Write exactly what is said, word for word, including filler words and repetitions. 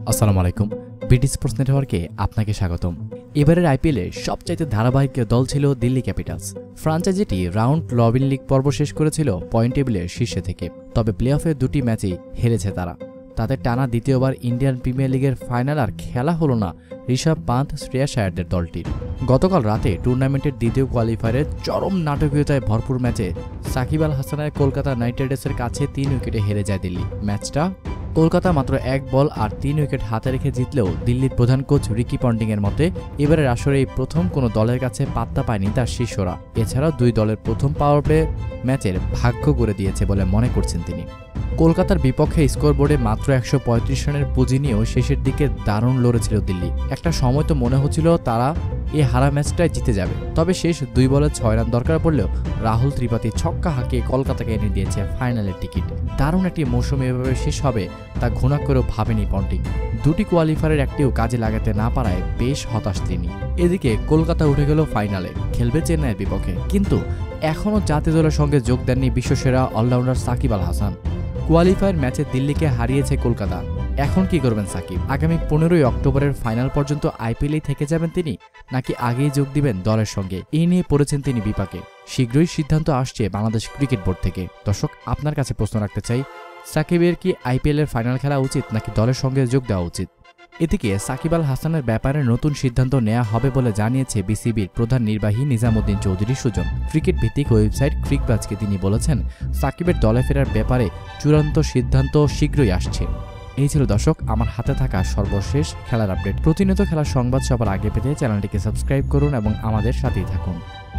আসসালামু আলাইকুম। BD sports নেটওয়ার্কে আপনাকে স্বাগতম। এবারের আইপিএলে সবচাইতে ধারাবাহিক দল ছিল দিল্লি ক্যাপিটালস। ফ্রাঞ্চাইজিটি রাউন্ড রবিন লিগ পর্ব শেষ করেছিল পয়েন্ট টেবিলের শীর্ষে থেকে, তবে প্লে অফের দুটি ম্যাচেই হেরেছে তারা। তাদের টানা দ্বিতীয়বার ইন্ডিয়ান প্রিমিয়ার লিগের ফাইনাল আর খেলা হলো না ঋষভ পান্থ শ্রেয়াস আয়ারদের দলটির। গতকাল রাতে টুর্নামেন্টের দ্বিতীয় কোয়ালিফায়ারের চরম নাটকীয়তায় ভরপুর ম্যাচে সাকিব আল হাসানের কলকাতা নাইট রাইডার্সের কাছে তিন উইকেটে হেরে যায় দিল্লি। ম্যাচটা কলকাতা মাত্র এক বল আর তিন উইকেট হাতে রেখে জিতলেও দিল্লির প্রধান কোচ রিকি পন্টিংয়ের মতে এবারের আসরে এই প্রথম কোনো দলের কাছে পাত্তা পায়নি তার শিষ্যরা। এছাড়াও দুই দলের প্রথম পাওয়ার প্লে ম্যাচের ভাগ্য করে দিয়েছে বলে মনে করছেন তিনি। কলকাতার বিপক্ষে স্কোরবোর্ডে মাত্র একশো পঁয়ত্রিশ রানের পুঁজি নিয়েও শেষের দিকে দারুণ লড়েছিল দিল্লি। একটা সময় তো মনে হচ্ছিল তারা এই হারা ম্যাচটাই জিতে যাবে, তবে শেষ দুই বলে ছয় রান দরকার পড়লেও রাহুল ত্রিপাঠী ছক্কা হাঁকিয়ে কলকাতাকে এনে দিয়েছে ফাইনালের টিকিট। দারুণ একটি মৌসুম এভাবে শেষ হবে তা ঘুণা করেও ভাবেনি পন্টিং। দুটি কোয়ালিফায়ারের একটিও কাজে লাগাতে না পারায় বেশ হতাশ তিনি। এদিকে কলকাতা উঠে গেল ফাইনালে, খেলবে চেন্নাইয়ের বিপক্ষে, কিন্তু এখনও জাতীয় দলের সঙ্গে যোগ দেননি বিশ্বসেরা অলরাউন্ডার সাকিব আল হাসান। কোয়ালিফায়ার ম্যাচে দিল্লিকে হারিয়েছে কলকাতা। এখন কি করবেন সাকিব? আগামী পনেরোই অক্টোবরের ফাইনাল পর্যন্ত আইপিএলেই থেকে যাবেন তিনি, নাকি আগেই যোগ দিবেন দলের সঙ্গে? এই নিয়ে পড়েছেন তিনি বিপাকে। শীঘ্রই সিদ্ধান্ত আসছে বাংলাদেশ ক্রিকেট বোর্ড থেকে। দর্শক, আপনার কাছে প্রশ্ন রাখতে চাই, সাকিবের কি আইপিএলের ফাইনাল খেলা উচিত নাকি দলের সঙ্গে যোগ দেওয়া উচিত? এদিকে সাকিব আল হাসানের ব্যাপারে নতুন সিদ্ধান্ত নেওয়া হবে বলে জানিয়েছে বিসিবির প্রধান নির্বাহী নিজামুদ্দিন চৌধুরী সুজন। ক্রিকেট ভিত্তিক ওয়েবসাইট ক্রিকবাজকে তিনি বলেছেন, সাকিবের দলে ফেরার ব্যাপারে চূড়ান্ত সিদ্ধান্ত শীঘ্রই আসছে। এই ছিল দর্শক আমার হাতে থাকা সর্বশেষ খেলার আপডেট। প্রতিনিয়ত খেলার সংবাদ সবার আগে পেতে চ্যানেলটিকে সাবস্ক্রাইব করুন এবং আমাদের সাথেই থাকুন।